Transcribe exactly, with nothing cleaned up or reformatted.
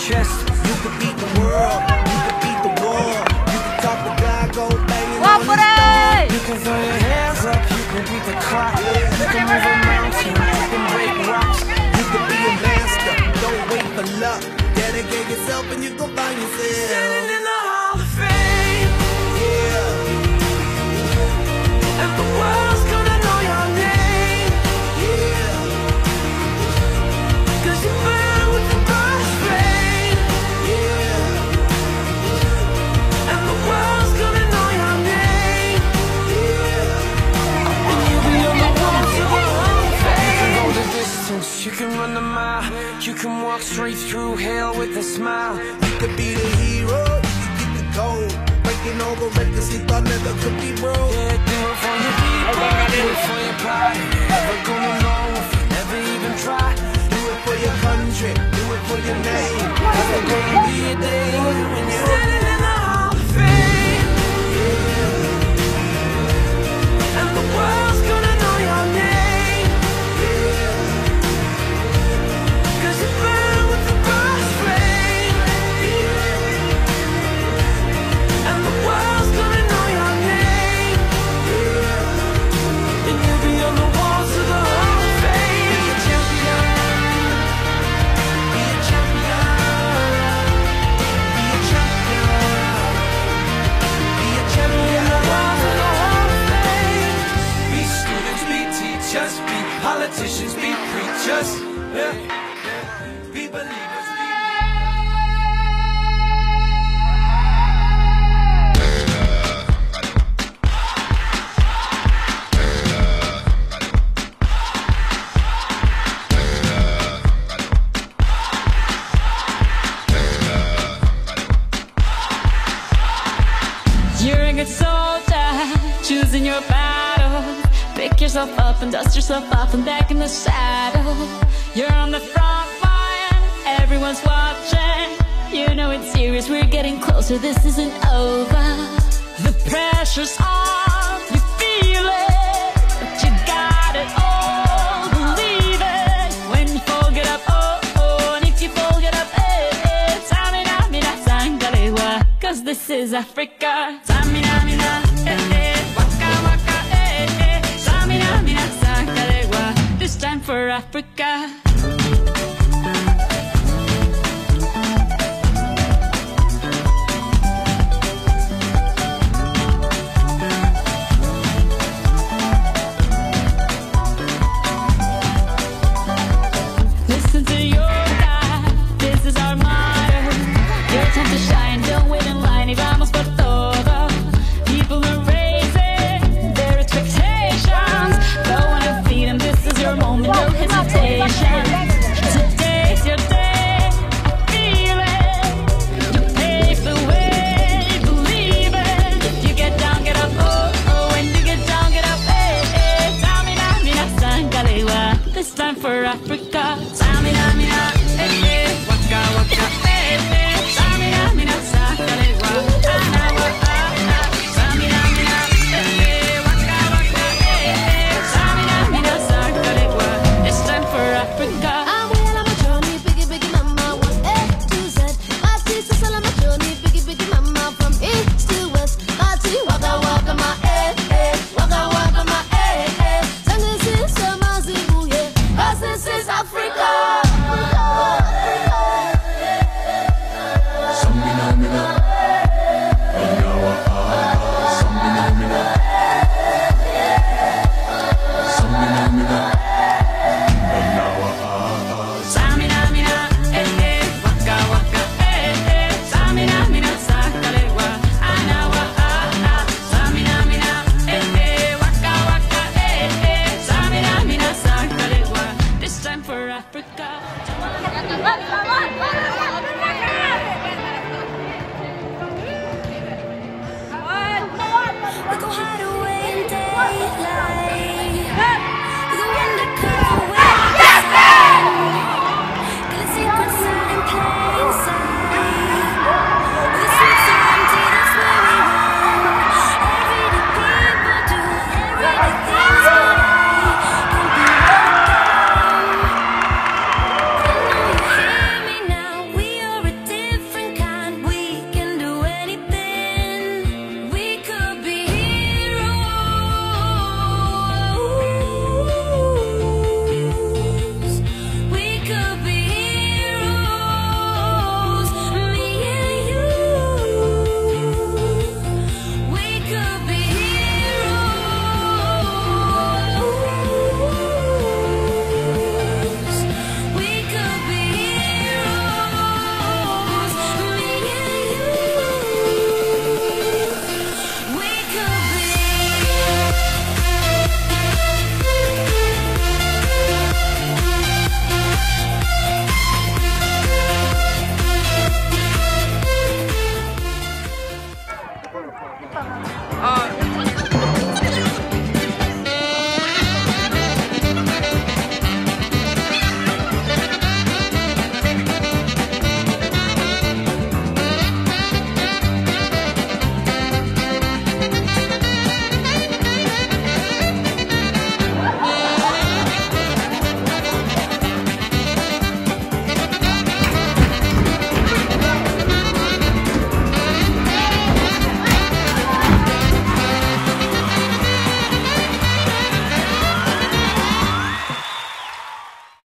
chest. You could beat the world, you could beat the war. You can talk to God, go banging on his door. You can throw your hands up, you can beat the clock. You can move a mountain, you can break rocks. You can be a master, don't wait for luck. Dedicate yourself and you go find yourself standing in the Hall of Fame. Yeah. And the world's gonna know your name. Yeah. Cause you burn with the brightest flame. Yeah. And the world's gonna know your name. Yeah. And you'll be on the walls of the Hall of Fame. You can go the distance, you can run the mile. You can walk straight through hell with a smile. You could be the hero, you could get the gold. Breaking over records you thought never could be broke. Yeah, do it for your people, do it for your pride. You're never gonna know if you never even try. Do it for your country, do it for your name. Cause there's gonna be a day when you're standing in the Hall of Fame. Yeah. And the world's gonna know your name. Yeah. Cause you burn with the brightest flame. Yeah. And the world's gonna know your name. Yeah. And you'll be on the walls of the Hall of Fame. Be a champion. Be a champion. Be a champion. Be a champion. The walls of the Hall of Fame. Be students, be teachers, be politicians, be preachers. Yeah. Be believers, be You're a good soldier, choosing your battle. Pick yourself up and dust yourself off and back in the saddle. You're on the front line, everyone's watching. You know it's serious, we're getting closer, this isn't over. The pressure's on, you feel it, but you got it all, believe it. When you fall, get up, oh, oh, and if you fall, get up, eh, eh. Samina, mina, sangalewa, cause this is Africa. Samina, mina, eh, eh, waka, waka, eh, eh. Samina, mina, sangalewa, this time for Africa.